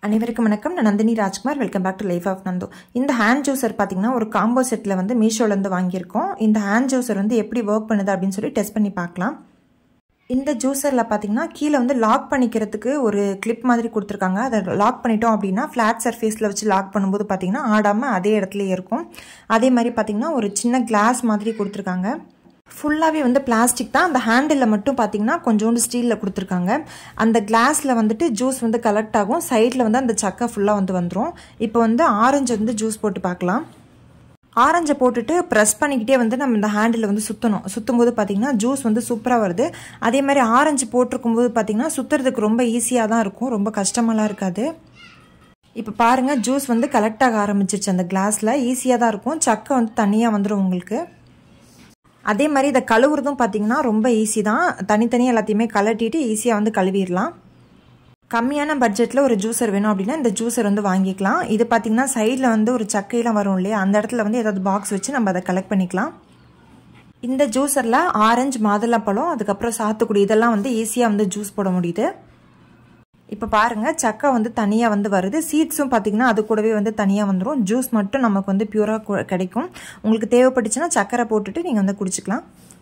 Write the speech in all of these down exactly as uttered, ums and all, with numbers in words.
அனைவருக்கும் வணக்கம். நான் Nandhini Rajkumar. Welcome back to life of Nandhu. இந்த ஹேண்ட் ஜூசர் பார்த்தீங்கன்னா ஒரு காம்போ செட்டில் வந்து மீஷோலேருந்து வாங்கியிருக்கோம். இந்த ஹேண்ட் ஜூசர் வந்து எப்படி ஒர்க் பண்ணுது அப்படின்னு சொல்லி டெஸ்ட் பண்ணி பார்க்கலாம். இந்த ஜூசரில் பார்த்தீங்கன்னா கீழே வந்து லாக் பண்ணிக்கிறதுக்கு ஒரு கிளிப் மாதிரி கொடுத்துருக்காங்க. அதை லாக் பண்ணிட்டோம் அப்படின்னா ஃப்ளாட் சர்ஃபேஸில் வச்சு லாக் பண்ணும்போது பார்த்தீங்கன்னா ஆடாமல் அதே இடத்துலையே இருக்கும். அதே மாதிரி பார்த்தீங்கன்னா ஒரு சின்ன கிளாஸ் மாதிரி கொடுத்துருக்காங்க. ஃபுல்லாகவே வந்து பிளாஸ்டிக் தான். அந்த ஹேண்டில் மட்டும் பார்த்தீங்கன்னா கொஞ்சோண்டு ஸ்டீலில் கொடுத்துருக்காங்க. அந்த கிளாஸில் வந்துட்டு ஜூஸ் வந்து கலெக்ட் ஆகும். சைடில் வந்து அந்த சக்கை ஃபுல்லாக வந்து வந்துடும். இப்போ வந்து ஆரஞ்சு வந்து ஜூஸ் போட்டு பார்க்கலாம். ஆரஞ்சை போட்டுட்டு ப்ரெஸ் பண்ணிக்கிட்டே வந்து நம்ம இந்த ஹேண்டில் வந்து சுற்றணும். சுற்றும் போது பார்த்தீங்கன்னா ஜூஸ் வந்து சூப்பராக வருது. அதே மாதிரி ஆரஞ்சு போட்டிருக்கும் போது பார்த்தீங்கன்னா சுற்றுறதுக்கு ரொம்ப ஈஸியாக தான் இருக்கும், ரொம்ப கஷ்டமெல்லாம் இருக்காது. இப்போ பாருங்கள், ஜூஸ் வந்து கலெக்ட் ஆக ஆரம்பிச்சிருச்சு. அந்த கிளாஸில் ஈஸியாக தான் இருக்கும். சக்கை வந்து தனியாக வந்துடும் உங்களுக்கு. அதே மாதிரி இதை கழுவுறதும் பார்த்தீங்கன்னா ரொம்ப ஈஸி தான். தனித்தனியாக எல்லாத்தையுமே கலட்டிட்டு ஈஸியாக வந்து கழுவிடலாம். கம்மியான பட்ஜெட்டில் ஒரு ஜூஸர் வேணும் அப்படின்னா இந்த ஜூஸர் வந்து வாங்கிக்கலாம். இது பார்த்தீங்கன்னா சைடில் வந்து ஒரு சக்கையெல்லாம் வரும் இல்லையா, அந்த இடத்துல வந்து ஏதாவது பாக்ஸ் வச்சு நம்ம அதை கலெக்ட் பண்ணிக்கலாம். இந்த ஜூஸரில் ஆரஞ்சு, மாதுளம்பழம், அதுக்கப்புறம் சாத்துக்குடி இதெல்லாம் வந்து ஈஸியாக வந்து ஜூஸ் போட முடியுது. இப்போ பாருங்கள், சக்கை வந்து தனியாக வந்து வருது. சீட்ஸும் பார்த்தீங்கன்னா அது கூடவே வந்து தனியாக வந்துடும். ஜூஸ் மட்டும் நமக்கு வந்து பியூராக கிடைக்கும். உங்களுக்கு தேவைப்பட்டுச்சுன்னா சக்கரை போட்டுட்டு நீங்கள் வந்து குடிச்சிக்கலாம்.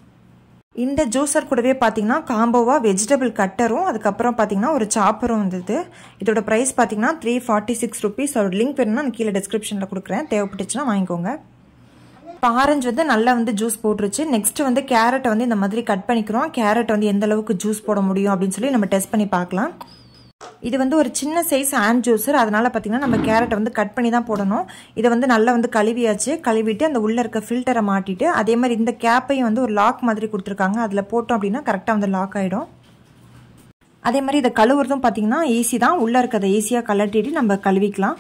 இந்த ஜூஸர் கூடவே பார்த்தீங்கன்னா காம்போவாக வெஜிடபிள் கட்டரும் அதுக்கப்புறம் பார்த்தீங்கன்னா ஒரு சாப்பரும் வந்தது. இதோட ப்ரைஸ் பார்த்தீங்கன்னா த்ரீ ஃபார்ட்டி சிக்ஸ் ருபீஸ். அதோட லிங்க் வேணும்னா நான் கீழே டிஸ்கிரிப்ஷனில் கொடுக்குறேன், தேவைப்பட்டுச்சுன்னா வாங்கிக்கோங்க. இப்போ ஆரஞ்சு வந்து நல்லா வந்து ஜூஸ் போட்டுருச்சு. நெக்ஸ்ட் வந்து கேரட்டை வந்து இந்த மாதிரி கட் பண்ணிக்கிறோம். கேரட் வந்து எந்த அளவுக்கு ஜூஸ் போட முடியும் அப்படின்னு சொல்லி நம்ம டெஸ்ட் பண்ணி பார்க்கலாம். இது வந்து ஒரு சின்ன சைஸ் ஹேண்ட் ஜூஸர், அதனால பார்த்தீங்கன்னா நம்ம கேரட்டை வந்து கட் பண்ணி தான் போடணும். இதை வந்து நல்லா வந்து கழுவியாச்சு. கழுவிட்டு அந்த உள்ளே இருக்க ஃபில்டரை மாட்டிட்டு அதே மாதிரி இந்த கேப்பையும் வந்து ஒரு லாக் மாதிரி கொடுத்துருக்காங்க. அதில் போட்டோம் அப்படின்னா கரெக்டாக வந்து லாக் ஆகிடும். அதே மாதிரி இதை கழுவுறதும் பார்த்தீங்கன்னா ஈஸி தான். உள்ளே இருக்கிறத ஈஸியாக கலட்டிட்டு நம்ம கழுவிக்கலாம்.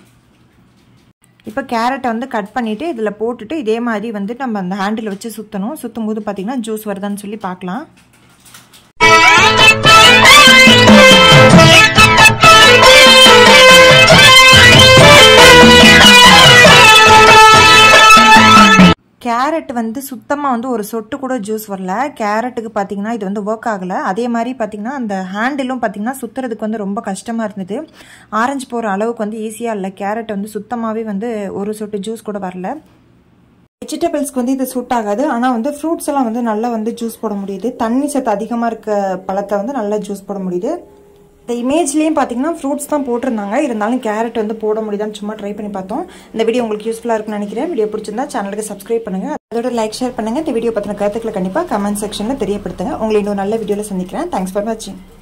இப்போ கேரட்டை வந்து கட் பண்ணிவிட்டு இதில் போட்டுட்டு இதே மாதிரி வந்து நம்ம அந்த ஹேண்டில் வச்சு சுற்றணும். சுற்றும் போது பார்த்தீங்கன்னா ஜூஸ் வருதான்னு சொல்லி பார்க்கலாம். கேரட் வந்து சுத்தமாக வந்து ஒரு சொட்டு கூட ஜூஸ் வரல. கேரட்டுக்கு பார்த்தீங்கன்னா இது வந்து ஒர்க் ஆகலை. அதே மாதிரி பார்த்தீங்கன்னா அந்த ஹேண்டிலும் பார்த்தீங்கன்னா சுற்றுறதுக்கு வந்து ரொம்ப கஷ்டமாக இருந்தது. ஆரஞ்சு போகிற அளவுக்கு வந்து ஈஸியாக இல்லை. கேரட் வந்து சுத்தமாகவே வந்து ஒரு சொட்டு ஜூஸ் கூட வரல. வெஜிடபிள்ஸ்க்கு வந்து இது சூட் ஆகாது. ஆனால் வந்து ஃப்ரூட்ஸ் எல்லாம் வந்து நல்லா வந்து ஜூஸ் போட முடியுது. தண்ணி சத்து அதிகமாக இருக்க பழத்தை வந்து நல்லா ஜூஸ் போட முடியுது. இந்த இமேஜ்லேயும் பார்த்தீங்கன்னா ஃப்ரூட்ஸ் தான் போட்டிருந்தாங்க. இருந்தாலும் கேரட் வந்து போட முடியுதான்னு சும்மா ட்ரை பண்ணி பார்த்தோம். இந்த வீடியோ உங்களுக்கு யூஸ்ஃபுல்லாக இருக்குன்னு நினைக்கிறேன். வீடியோ பிடிச்சிருந்தா சேனலுக்கு சப்ஸ்கிரைப் பண்ணுங்கள். அதோட லைக், ஷேர் பண்ணுங்கள். இந்த வீடியோ பற்றின கருத்துக்களை கண்டிப்பாக கமெண்ட் செக்ஷனில் தெரியப்படுத்துங்க. உங்களை இன்னொரு நல்ல வீடியோவில் சந்திக்கிறேன். தேங்க்ஸ் ஃபார் வாட்சிங்.